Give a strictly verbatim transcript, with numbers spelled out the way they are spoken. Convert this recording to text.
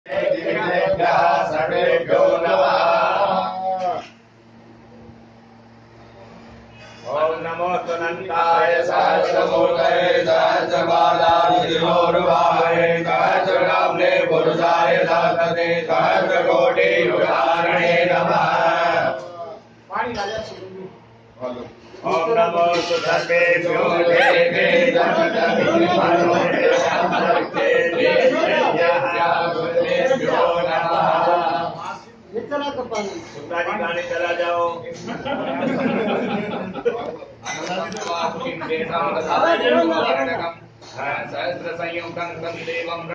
सर्वेभ्यो नमः। ओम नमो अनंताय सहस्रमूर्तये सहस्रपादाभिर्भावे सहस्रनाम्ने पुरुषाय सहस्रते सहस्रकोटियुगारणे नमः। ओम नमो सर्वेभ्यो देवेभ्यो नमः। सुंदरी गाने चला जाओ। सहस्र संयुक्तं देवं